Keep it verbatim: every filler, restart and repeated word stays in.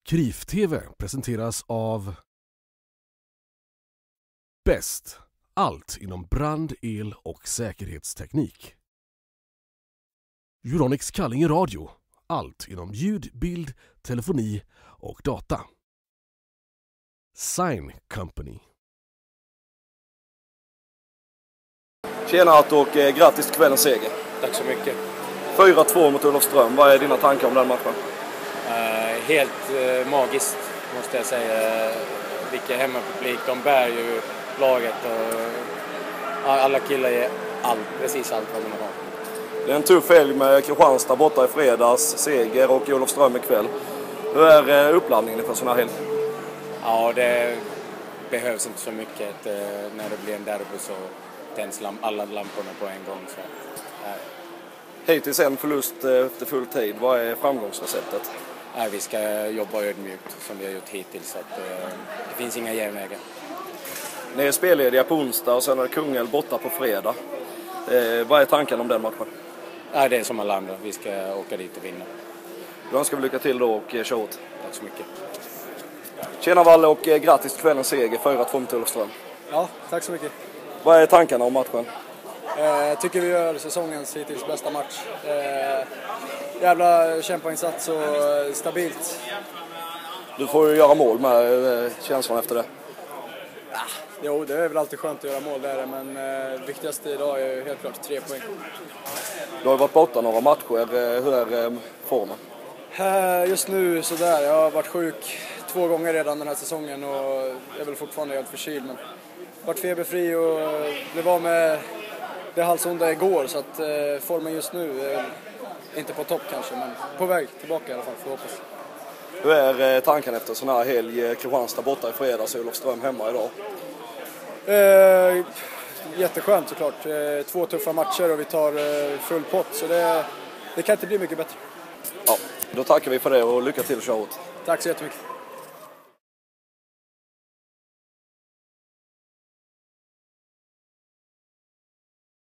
Krif-T V presenteras av Bäst. Allt inom brand, el och säkerhetsteknik. Euronics Kallinge Radio. Allt inom ljud, bild, telefoni och data. Sign Company. Tjena Arto och eh, grattis till kvällens seger. Tack så mycket. fyra två mot Olofström. Vad är dina tankar om den matchen? Uh, helt uh, magiskt måste jag säga. Vilken hemmapublik. De bär ju laget och uh, alla killar ger allt, precis allt vad de har. Det är en tuff helg med Kristianstad borta i fredags, seger och Olofström ikväll. Hur är uh, uppladdningen för sån här helg? Ja, det behövs inte så mycket. Uh, när det blir en derby så tänds lamp- alla lamporna på en gång. Så, uh. Hittills en förlust efter full tid. Vad är framgångsreceptet? Nej, vi ska jobba ödmjukt som vi har gjort hittills. Så att, eh, det finns inga genvägar. Ni är spellediga på onsdag och sen är Kungälv borta på fredag. Eh, vad är tanken om den matchen? Nej, det är som alla andra. Vi ska åka dit och vinna. Då önskar vi lycka till då och kör åt. Tack så mycket. Tjena Valle och eh, grattis till kvällens seger. fyra två mot Olofström. Ja, tack så mycket. Vad är tankarna om matchen? Jag eh, tycker vi gör säsongens hittills bästa match. Eh, jävla kämpainsats och eh, stabilt. Du får ju göra mål med eh, känslan efter det. Ah, jo, det är väl alltid skönt att göra mål där, men eh, viktigaste idag är helt klart tre poäng. Du har varit borta några matcher. Eh, hur är eh, formen? Eh, just nu sådär. Jag har varit sjuk två gånger redan den här säsongen och jag är väl fortfarande helt förkyld. Men varit feberfri och eh, blev av med det halsonda igår, så att eh, formen just nu är inte på topp kanske, men på väg tillbaka i alla fall, får hoppas. Hur är eh, tanken efter sån här helg? Kristianstad borta i fredags och Olofström hemma idag. Eh, jätteskönt såklart. Eh, två tuffa matcher och vi tar eh, full pott, så det, det kan inte bli mycket bättre. Ja, då tackar vi för det och lycka till och kör åt. Tack så jättemycket.